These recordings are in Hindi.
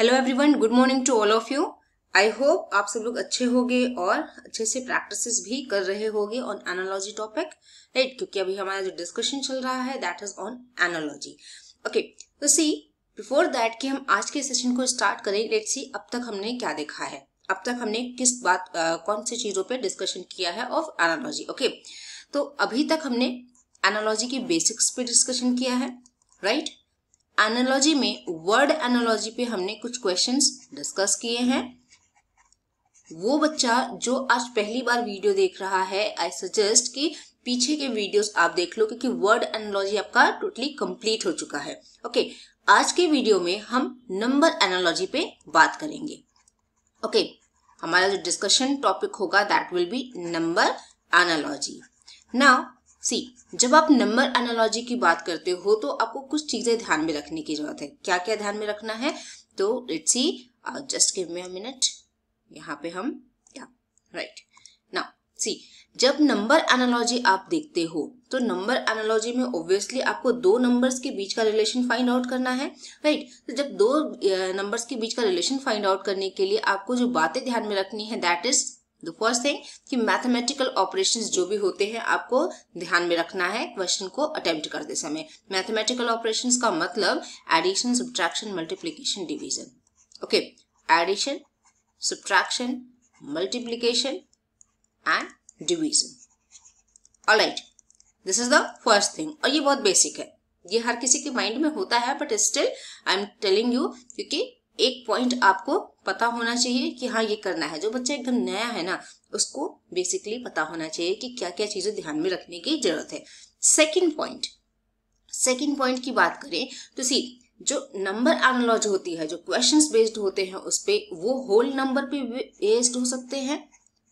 Hello everyone, good morning to all of you. I hope आप सब लोग अच्छे होंगे और अच्छे से प्रैक्टिसेस भी कर रहे होंगे ऑन एनालॉजी टॉपिक, राइट? क्योंकि अभी हमारा जो डिस्कशन चल रहा है that is on analogy. Okay, तो सी बिफोर दैट कि हम आज के सेशन को स्टार्ट करें, लेट्स सी अब तक हमने क्या देखा है, अब तक हमने किस बात कौन सी चीजों पे डिस्कशन किया है ऑफ एनालॉजी। ओके, तो अभी तक हमने एनालॉजी की बेसिक्स पे डिस्कशन किया है, राइट? एनालॉजी में वर्ड एनालॉजी पे हमने कुछ क्वेश्चंस डिस्कस किए हैं। वो बच्चा जो आज पहली बार वीडियो देख रहा है, आई सजेस्ट कि पीछे के वीडियोस आप देख लो, क्योंकि वर्ड एनालॉजी आपका टोटली कंप्लीट हो चुका है। ओके, आज के वीडियो में हम नंबर एनालॉजी पे बात करेंगे। ओके, हमारा जो डिस्कशन टॉपिक होगा that will be number analogy. Now see, जब आप नंबर एनालॉजी की बात करते हो तो आपको कुछ चीजें ध्यान में रखने की जरूरत है। क्या क्या ध्यान में रखना है? तो let's see, just give me a minute. यहाँ पे हम राइट नाउ सी, जब नंबर एनालॉजी आप देखते हो तो नंबर एनालॉजी में ऑब्वियसली आपको दो नंबर्स के बीच का रिलेशन फाइंड आउट करना है, राइट? तो जब दो नंबर्स के बीच का रिलेशन फाइंड आउट करने के लिए आपको जो बातें ध्यान में रखनी है that is the first thing कि मैथमेटिकल ऑपरेशंस जो भी होते हैं आपको ध्यान में रखना है क्वेश्चन को अटेम्प्ट करते समय। मैथमेटिकल ऑपरेशंस का मतलब addition, subtraction, multiplication, division. Okay, addition, subtraction, multiplication and division. Alright, this is the first thing, और ये बहुत बेसिक है, ये हर किसी के माइंड में होता है, but still I am telling you, क्योंकि एक पॉइंट आपको पता होना चाहिए कि हाँ ये करना है। जो बच्चा एकदम नया है ना, उसको बेसिकली पता होना चाहिए कि क्या क्या चीजें ध्यान में रखने की जरूरत है। सेकंड पॉइंट की बात करें तो सी, जो नंबर एनालॉजी होती है, जो क्वेश्चंस बेस्ड होते हैं उस पे, वो होल नंबर पे बेस्ड हो सकते हैं,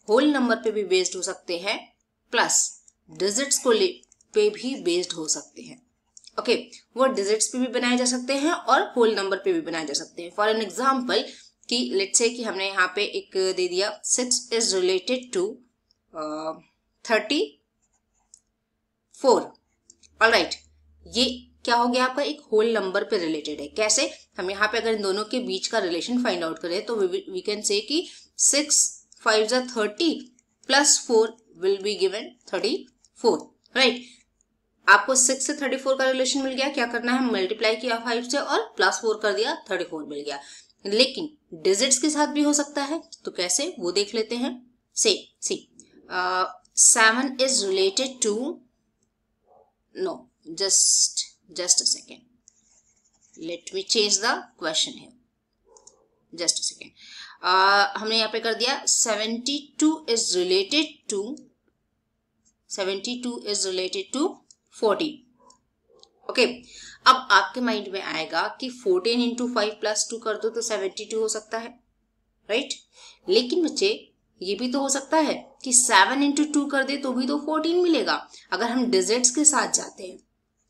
प्लस डिजिट्स को पे भी बेस्ड हो सकते हैं। ओके, वो डिजिट्स पे भी बनाए जा सकते हैं और होल नंबर पे भी बनाए जा सकते हैं। फॉर एन एग्जाम्पल कि लेट्स से कि हमने यहाँ पे एक दे दिया 6 इज रिलेटेड टू 34। ऑलराइट, ये क्या हो गया आपका, एक होल नंबर पे रिलेटेड है। कैसे? हम यहाँ पे अगर इन दोनों के बीच का रिलेशन फाइंड आउट करें तो वी कैन से कि 6 5 जा 30 plus 4 will be given 34, right? आपको 6 से 34 का रिलेशन मिल गया, क्या करना है, मल्टीप्लाई किया 5 से और प्लस 4 कर दिया, 34 मिल गया। लेकिन डिजिट्स के साथ भी हो सकता है, तो कैसे वो देख लेते हैं। See 7 is related to, no just a second, let me change the question है, जस्ट अ सेकेंड। हमने यहाँ पे कर दिया 72 इज रिलेटेड टू 40। ओके, अब आपके माइंड में आएगा कि 14 इंटू 5 प्लस 2 कर दो तो 72 हो सकता है, राइट? लेकिन बच्चे ये भी तो हो सकता है कि 7 इंटू 2 कर दे तो भी तो 14 मिलेगा। अगर हम डिजिट्स के साथ जाते हैं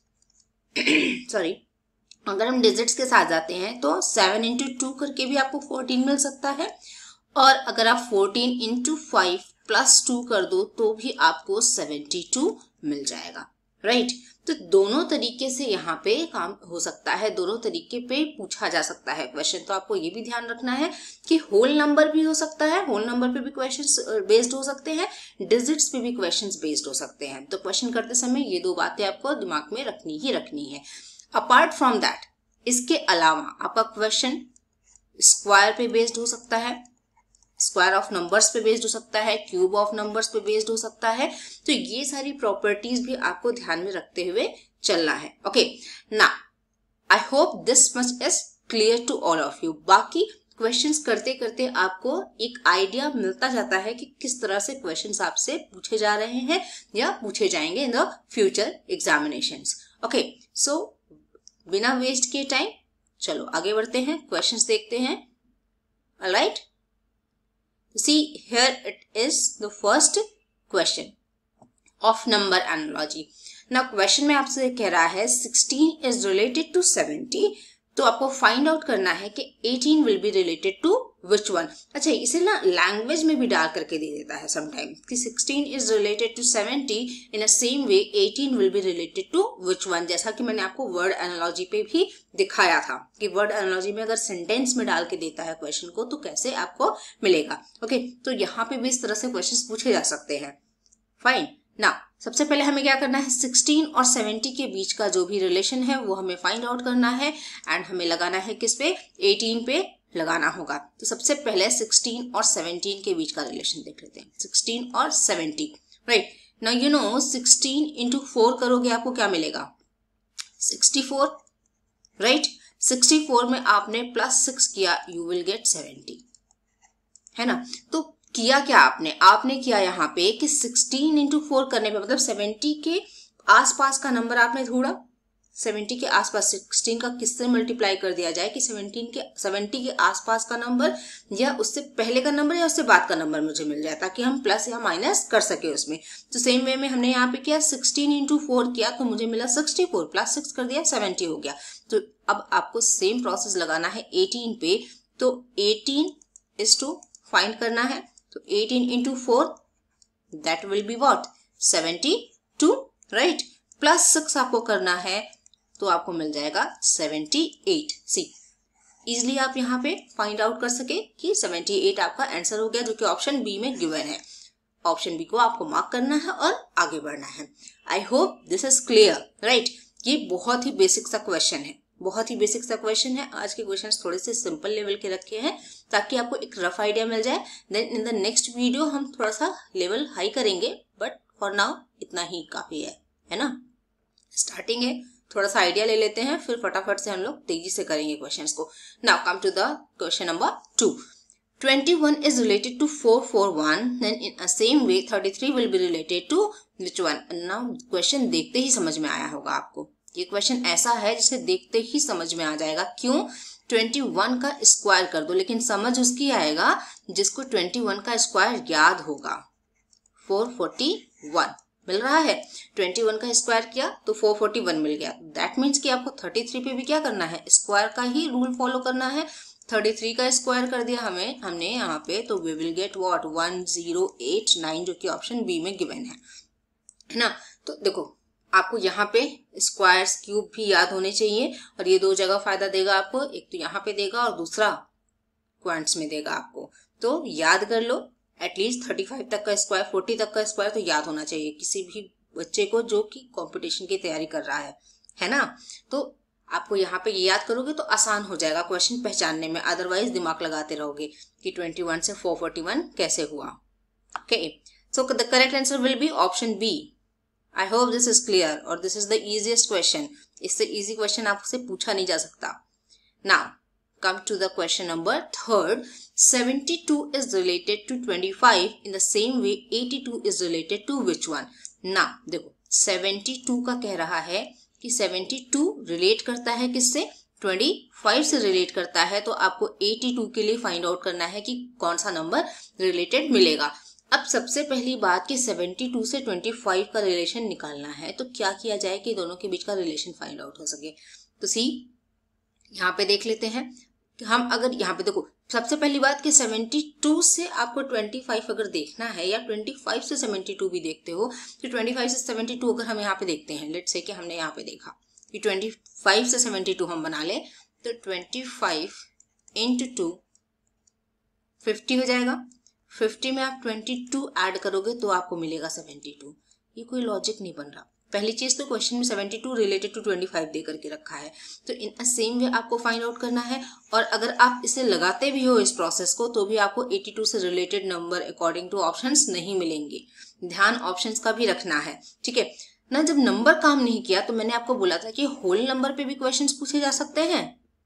अगर हम डिजिट्स के साथ जाते हैं तो 7 इंटू 2 करके भी आपको 14 मिल सकता है, और अगर आप 14 इंटू 5 प्लस 2 कर दो तो भी आपको 72 मिल जाएगा, राइट? तो दोनों तरीके से यहाँ पे काम हो सकता है, दोनों तरीके पे पूछा जा सकता है क्वेश्चन। तो आपको ये भी ध्यान रखना है कि होल नंबर भी हो सकता है, होल नंबर पे भी क्वेश्चंस बेस्ड हो सकते हैं, डिजिट्स पे भी क्वेश्चंस बेस्ड हो सकते हैं। तो क्वेश्चन करते समय ये दो बातें आपको दिमाग में रखनी है। अपार्ट फ्रॉम दैट, इसके अलावा आपका क्वेश्चन स्क्वायर पे बेस्ड हो सकता है, स्क्वायर ऑफ नंबर्स पे बेस्ड हो सकता है, क्यूब ऑफ नंबर्स पे बेस्ड हो सकता है। तो ये सारी प्रॉपर्टीज भी आपको ध्यान में रखते हुए चलना है। Okay, now I hope this much is clear to all of you. बाकी क्वेश्चंस करते करते आपको एक आइडिया मिलता जाता है कि किस तरह से क्वेश्चंस आपसे पूछे जा रहे हैं या पूछे जाएंगे in the future examinations. Okay, so बिना वेस्ट किए टाइम चलो आगे बढ़ते हैं, क्वेश्चंस देखते हैं। Alright, see here it is the first question of number analogy. now question में आपसे कह रहा है 16 is related to 70, तो आपको find out करना है कि 18 will be related to which one. अच्छा, इसे ना लैंग्वेज में भी डाल करके दे देता है समटाइम कि 16 is related to 70 in a same way 18 will be related to which one. जैसा कि मैंने आपको वर्ड एनालॉजी पे भी दिखाया था कि वर्ड एनालॉजी में अगर सेंटेंस में डाल के देता है क्वेश्चन को तो कैसे आपको मिलेगा। ओके, तो यहाँ पे भी इस तरह से क्वेश्चन पूछे जा सकते हैं। फाइन। ना सबसे पहले हमें क्या करना है, 16 और 70 के बीच का जो भी रिलेशन है वो हमें फाइंड आउट करना है एंड हमें लगाना है किस पे, 18 पे लगाना होगा। तो सबसे पहले 16 और 17 के बीच का रिलेशन देख लेते हैं, 16 और 70। Right, now you know 16 into 4 करोगे आपको क्या मिलेगा, 64। राइट, 64 में आपने +6 किया, यू विल गेट 70, है ना। तो किया क्या आपने किया यहाँ पे कि 16 इंटू 4 करने पे मतलब 70 के आसपास का नंबर आपने ढूंढा, 70 के आसपास 16 का किससे मल्टीप्लाई कर दिया जाए कि 70 के आसपास का नंबर या उससे पहले का नंबर या उससे बाद का नंबर मुझे मिल जाए ताकि हम प्लस या माइनस कर सके उसमें। तो सेम वे में हमने यहाँ पे किया, 16 इंटू 4 किया तो मुझे मिला 64, +6 कर दिया 70 हो गया। तो अब आपको सेम प्रोसेस लगाना है 18 पे। तो 18 इज टू फाइंड करना है, तो 18 into 4 that will be what, 72। Right, +6 आपको करना है तो आपको मिल जाएगा 78। सी इजिली आप यहाँ पे फाइंड आउट कर सके कि 78 आपका आंसर हो गया, जो कि ऑप्शन बी में गिवन है। ऑप्शन बी को आपको मार्क करना है और आगे बढ़ना है। I hope this is clear. Right, ये बहुत ही बेसिक सा क्वेश्चन है, बहुत ही बेसिक सा क्वेश्चन है। आज के क्वेश्चंस थोड़े से सिंपल लेवल के रखे हैं ताकि आपको एक रफ आइडिया मिल जाए। Then in the next video हम थोड़ा सा लेवल हाई करेंगे, बट फॉर नाउ इतना ही काफी है ना। स्टार्टिंग है, थोड़ा सा आइडिया ले लेते हैं, फिर फटाफट से हम लोग तेजी से करेंगे क्वेश्चंस को। Now come to the question number 2। 21 is related to 441, then in a same way 33 will be related to which one? Now question देखते ही समझ में आया होगा आपको। ये क्वेश्चन ऐसा है जिसे देखते ही समझ में आ जाएगा। क्यों? 21 का स्क्वायर कर दो, लेकिन समझ उसकी आएगा जिसको 21 का स्क्वायर याद होगा। 441 मिल रहा है, 21 का स्क्वायर किया तो 441 मिल गया। दैट मीन्स कि आपको 33 पे भी क्या करना है, स्क्वायर का ही रूल फॉलो करना है। 33 का स्क्वायर कर दिया हमने यहाँ पे, तो वी विल गेट व्हाट, 1089, जो कि ऑप्शन बी में गिवन है ना। तो देखो आपको यहाँ पे स्क्वायर्स क्यूब भी याद होने चाहिए और ये दो जगह फायदा देगा आपको, एक तो यहाँ पे देगा और दूसरा क्वांट्स में देगा आपको। तो याद कर लो एटलीस्ट 35 तक का स्क्वायर, 40 तक का स्क्वायर तो याद होना चाहिए किसी भी बच्चे को जो कि कंपटीशन की तैयारी कर रहा है ना। तो आपको यहाँ पे याद करोगे तो आसान हो जाएगा क्वेश्चन पहचानने में, अदरवाइज दिमाग लगाते रहोगे कि 21 से 441 कैसे हुआ। Okay, so the correct answer will be option B. I hope this is clear और this is the easiest question. इससे इजी क्वेश्चन आपसे पूछा नहीं जा सकता। Now come to the question number 3rd. 72 is related to 25 in the same way 82 is related to which one? Now देखो 72 का कह रहा है कि 72 रिलेट करता है किससे, 25 से रिलेट करता है। तो आपको 82 के लिए फाइंड आउट करना है कि कौन सा नंबर रिलेटेड मिलेगा। अब सबसे पहली बात कि 72 से 25 का रिलेशन निकालना है, तो क्या किया जाए कि दोनों के बीच का रिलेशन फाइंड आउट हो सके। तो सी यहाँ पे देख लेते हैं कि हम अगर यहाँ पे देखो सबसे पहली बात कि 72 से आपको 25 अगर देखना है या 25 से 72 भी देखते हो, तो 25 से 72 अगर हम यहाँ पे देखते हैं, लेट्स से कि हमने यहाँ पे देखा कि 25 से 72 हम बना ले, तो 25 इंटू 2 50 हो जाएगा। 50 में आप 22 ऐड करोगे तो आपको मिलेगा 72। ये कोई लॉजिक नहीं बन रहा। पहली चीज तो क्वेश्चन में 72 रिलेटेड टू 25 दे करके रखा है, तो इन अ सेम वे आपको फाइंड आउट करना है। और अगर आप इसे लगाते भी हो इस प्रोसेस को, तो भी आपको 82 से related number according to options नहीं मिलेंगे। ध्यान ऑप्शंस का भी रखना है, ठीक है ना। जब नंबर काम नहीं किया तो मैंने आपको बोला था कि होल नंबर पे भी क्वेश्चंस पूछे जा सकते हैं,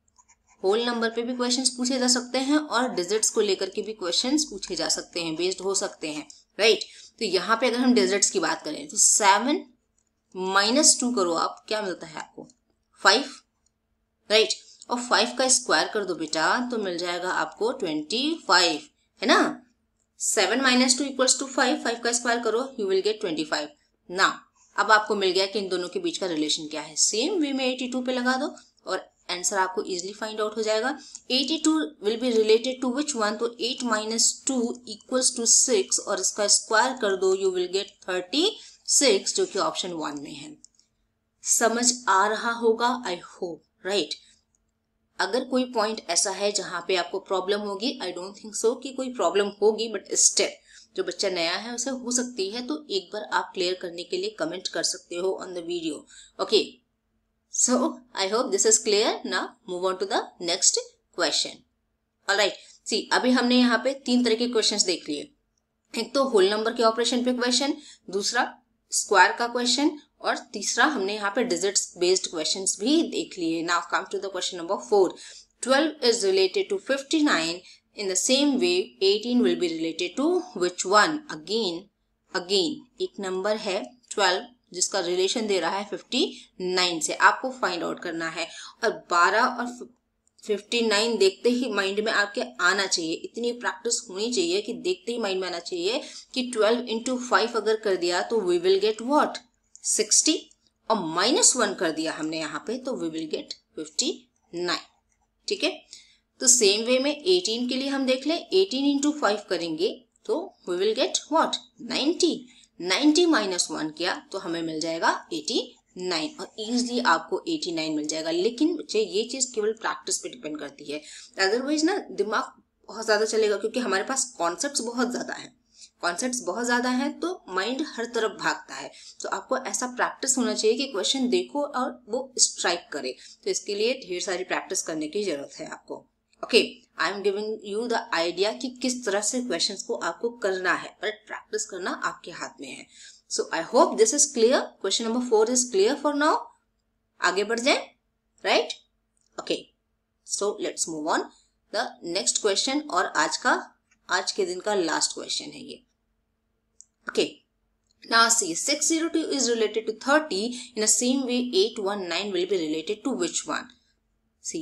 होल नंबर पे भी क्वेश्चंस पूछे जा सकते हैं और डिजिट्स को लेकर के भी क्वेश्चंस पूछे जा सकते हैं, बेस्ड हो सकते हैं, राइट। तो यहाँ पे अगर हम डिजिट्स की बात करें तो 7 -2 करो आप, क्या मिलता है आपको 5, राइट। और 5 का स्क्वायर कर दो बेटा तो मिल जाएगा आपको 25, है ना। 7 - 2 = 5, 5 का स्क्वायर करो यू विल गेट 25। ना अब आपको मिल गया कि इन दोनों के बीच का रिलेशन क्या है। सेम वे में 82 पे लगा दो और आंसर आपको इजीली फाइंड आउट हो जाएगा। 82 will be related to which one, तो 8 माइनस 2 इक्वल्स टू 6 और इसका स्क्वायर कर दो, यू विल गेट 36, जो कि ऑप्शन 1 में है। समझ आ रहा होगा आई होप, राइट। अगर कोई पॉइंट ऐसा है जहां पे आपको प्रॉब्लम होगी, आई डोंट थिंक सो कि कोई प्रॉब्लम होगी, बट स्टिल जो बच्चा नया है उसे हो सकती है, तो एक बार आप क्लियर करने के लिए कमेंट कर सकते हो on the video. Okay, so I hope this is clear. Now move on to the next question. Alright, see अभी हमने यहाँ पे 3 तरह के क्वेश्चंस देख लिए। एक तो होल नंबर के ऑपरेशन पे क्वेश्चन, दूसरा स्क्वायर का क्वेश्चन, और तीसरा हमने यहाँ पे डिजिट्स बेस्ड क्वेश्चंस भी देख लिए। Now come to the question number 4। 12 is related to 59. In the same way, 18 will be related to which one? Again, एक नंबर है 12 जिसका रिलेशन दे रहा है 59 से, आपको फाइंड आउट करना है। और 12 और 59 देखते ही माइंड में आपके आना चाहिए, इतनी प्रैक्टिस होनी चाहिए कि देखते ही माइंड में आना चाहिए कि 12 into 5 अगर कर दिया तो we will get what? 60, और -1 कर दिया हमने यहाँ पे तो we will get 59। ठीक है, तो सेम वे में 18 के लिए हम देख लें, 18 into 5 करेंगे तो we will get what? 90। 90 -1 किया तो हमें मिल जाएगा 89, और इजीली आपको 89 मिल जाएगा। लेकिन बच्चे ये चीज केवल प्रैक्टिस पे डिपेंड करती है, अदरवाइज ना दिमाग बहुत ज्यादा चलेगा, क्योंकि हमारे पास कॉन्सेप्ट्स बहुत ज्यादा हैं तो माइंड हर तरफ भागता है। तो आपको ऐसा प्रैक्टिस होना चाहिए कि क्वेश्चन देखो और वो स्ट्राइक करे, तो इसके लिए ढेर सारी प्रैक्टिस करने की जरूरत है आपको। Okay, I am giving you the idea कि किस तरह से क्वेश्चंस को आपको करना है, पर प्रैक्टिस करना आपके हाथ में है। So I hope this is clear. Question number 4 is clear for now. आगे बढ़ जाए, right? Okay, so let's move on the next question, और आज के दिन का लास्ट क्वेश्चन है ये। Okay, now see 602 is related to 30 in the same way 819 will be related to which one? See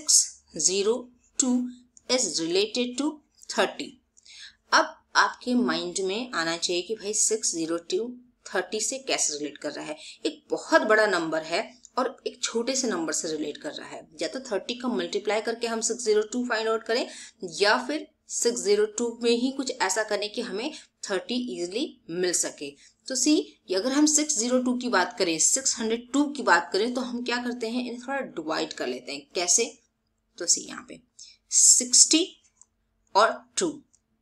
602 is related to 30। अब आपके माइंड में आना चाहिए कि भाई 602 30 से कैसे रिलेट कर रहा है। एक बहुत बड़ा नंबर है और एक छोटे से नंबर से रिलेट कर रहा है। या तो 30 का मल्टीप्लाई करके हम 602 फाइंड आउट करें, या फिर 602 में ही कुछ ऐसा करें कि हमें 30 इजिली मिल सके। तो सी अगर हम 602 की बात करें, 602 की बात करें, तो हम क्या करते हैं, इन्हें थोड़ा डिवाइड कर लेते हैं। कैसे? तो सी यहाँ पे 60 और 2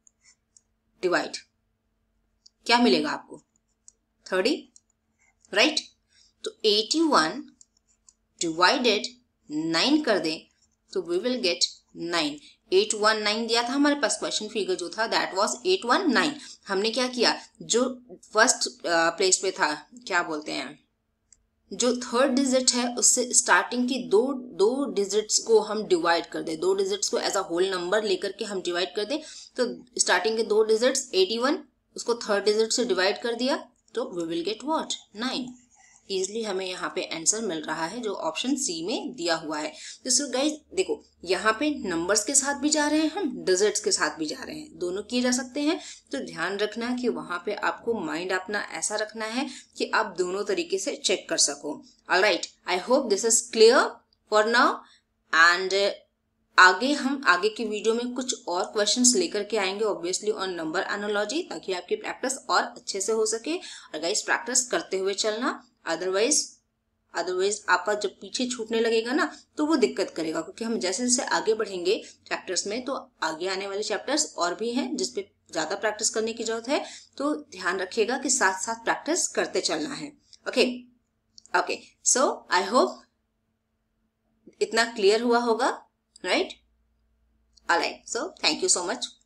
डिवाइड, क्या मिलेगा आपको? 30, राइट? तो 81 डिवाइडेड 9 कर दें तो वी विल गेट 9। 819 दिया था हमारे पास, क्वेश्चन फिगर जो था दैट वाज 819। हमने क्या किया, जो फर्स्ट प्लेस पे था, क्या बोलते हैं, जो थर्ड डिजिट है उससे स्टार्टिंग की दो डिजिट्स को हम डिवाइड कर दें, 2 डिजिट्स को एज अ होल नंबर लेकर के हम डिवाइड कर दें। तो स्टार्टिंग के 2 डिजिट्स 81, उसको थर्ड डिजिट से डिवाइड कर दिया तो we will get what? 9। Easily हमें यहाँ पे आंसर मिल रहा है जो ऑप्शन सी में दिया हुआ है। तो गाइस देखो, यहाँ पे नंबर्स के साथ भी जा रहे हैं हम, डिजिट्स के साथ भी जा रहे हैं, दोनों किए जा सकते हैं। तो ध्यान रखना कि वहां पे आपको माइंड अपना ऐसा रखना है कि आप दोनों तरीके से चेक कर सको। Alright, I hope this is clear for now. And आगे की वीडियो में कुछ और क्वेश्चंस लेकर के आएंगे, ऑब्वियसली ऑन नंबर एनालॉजी, ताकि आपकी प्रैक्टिस और अच्छे से हो सके। और गाइस प्रैक्टिस करते हुए चलना, अदरवाइज आपका जब पीछे छूटने लगेगा ना तो वो दिक्कत करेगा, क्योंकि हम जैसे जैसे आगे बढ़ेंगे चैप्टर्स में तो आगे आने वाले चैप्टर्स और भी हैं जिसपे ज्यादा प्रैक्टिस करने की जरूरत है। तो ध्यान रखिएगा कि साथ साथ प्रैक्टिस करते चलना है। ओके, सो आई होप इतना क्लियर हुआ होगा, right? Alright, so thank you so much.